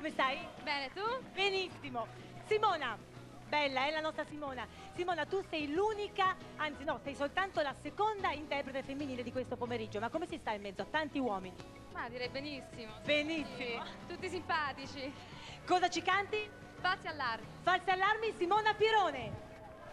Come stai? Bene, tu? Benissimo. Simona, bella, è la nostra Simona. Simona, tu sei l'unica, anzi no, sei soltanto la seconda interprete femminile di questo pomeriggio. Ma come si sta in mezzo a tanti uomini? Ma direi benissimo. Benissimo. Sì, tutti simpatici. Cosa ci canti? Falsi allarmi. Falsi allarmi, Simona Pierone.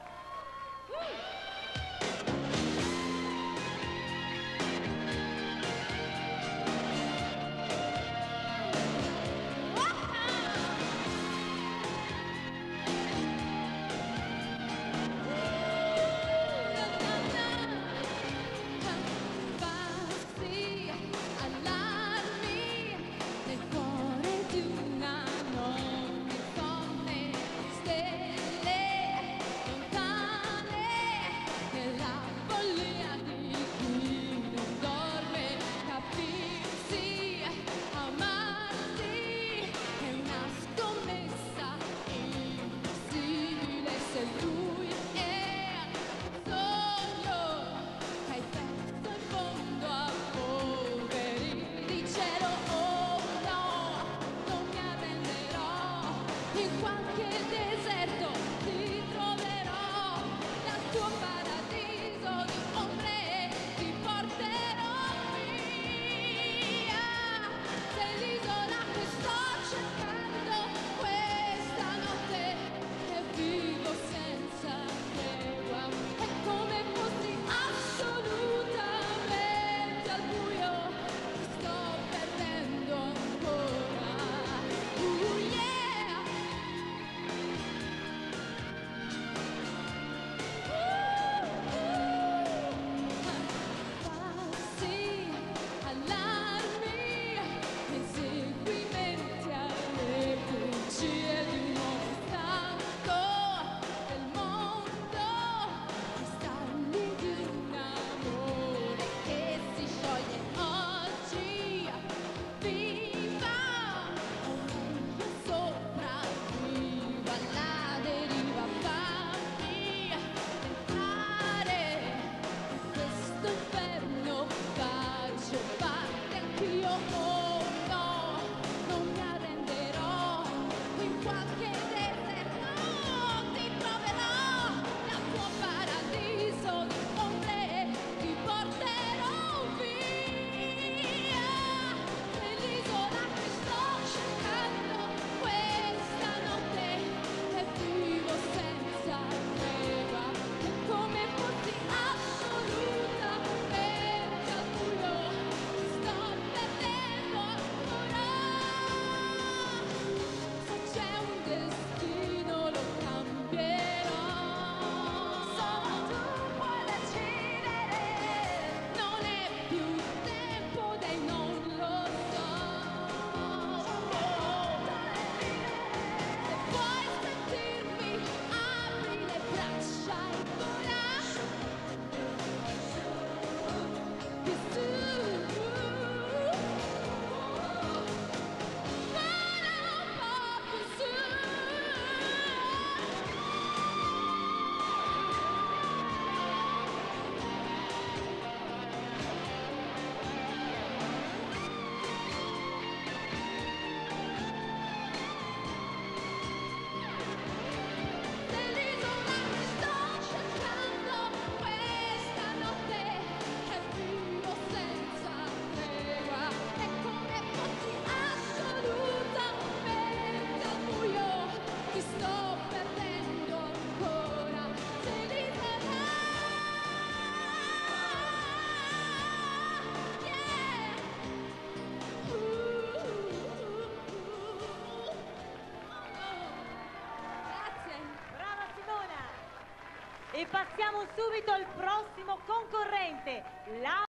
Falsi allarmi nel cuore di una notte fonte, stelle lontane nella follia di chi non dorme. Capirsi, amarsi è una scommessa impossibile se lui è sogno. Hai perso in fondo a poveri di cielo. Oh no, non mi arrenderò. In qualche deserto ti troverò. Dal tuo paradiso di ombre ti porterò via. Sei l'isola che sto cercando questa notte e vivo senza tregua. È come fossi assolutamente al buio. Ti sto perdendo ancora. Yeah! Falsi allarmi, inseguimenti alle bugie di un uomo stanco del mondo, cristalli di un amore che si scioglie oggi. Viva ovunque sopravviva la deriva, fammi entrare in questo inferno, faccio parte anch'io. Oh no, non mi arrenderò. In qualche deserto ti troverò. Dal tuo paradiso di ombre ti porterò via. Sei l'isola che sto cercando questa notte e vivo senza tregua. È come fossi assolutamente al buio. Ti sto perdendo ancora. Se c'è un destino lo cambierò. Solo tu puoi decidere. Non è più tempo dei non lo so. Se vuoi sentirmi, apri le braccia ancora. Più su, vola un po' più su. Sei l'isola che sto cercando questa notte e vivo senza tregua. È come fossi assolutamente al buio. Ti sto perdendo ancora. Sei l'isola. Yeah! Grazie. Brava Simona. E passiamo subito al prossimo concorrente.